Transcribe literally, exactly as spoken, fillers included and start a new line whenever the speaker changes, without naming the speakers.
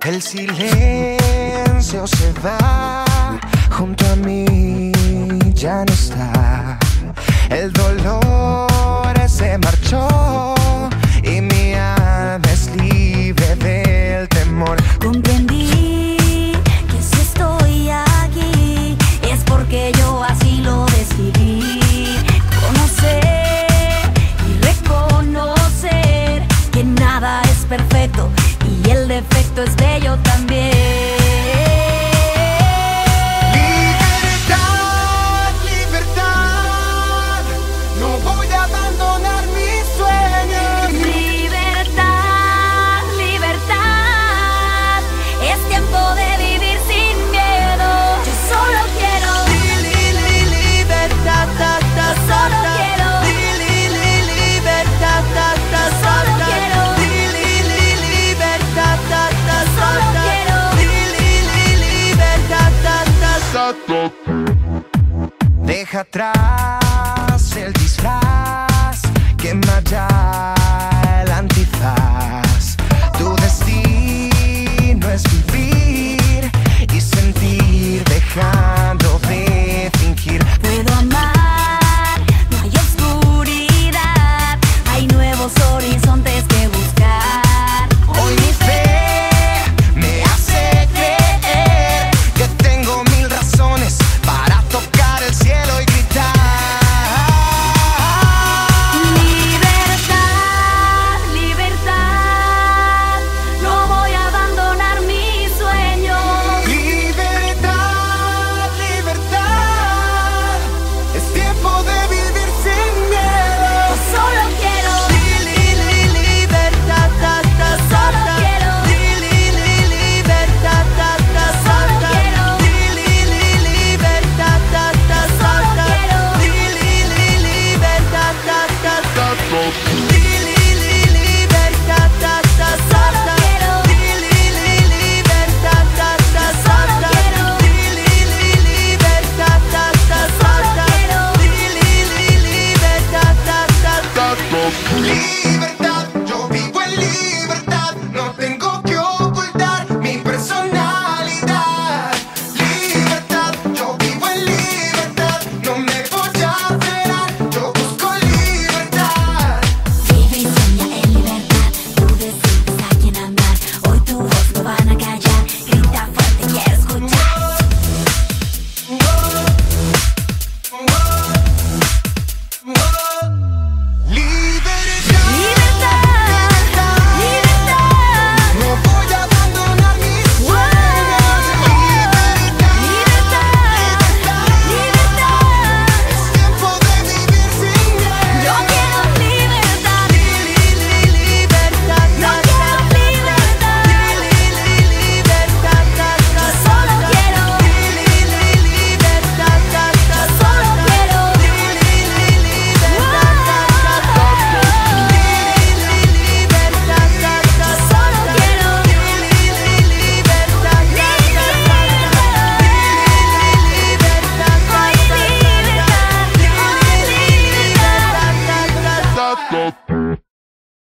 El silencio se va, junto a mí ya no está. El dolor se marchó y mi alma es libre del temor.
Comprendí que si estoy aquí es porque yo así lo decidí. Conocer y reconocer que nada es perfecto y el defecto es bello también.
Libertad, libertad, no voy a abandonar mis sueños.
Libertad, libertad, es tiempo de vivir sin miedo. Yo solo quiero
Li, li, li, libertad, ta, ta,
Yo solo
ta,
quiero
li, li, li, libertad, ta, ta,
solo
ta,
quiero
li, li, li, libertad, ta, ta,
solo
ta,
quiero
li, li, li, libertad, ta, ta, ta. Deja atrás el disfraz, quema ya el antifaz. Tu destino es vivir y sentir, dejar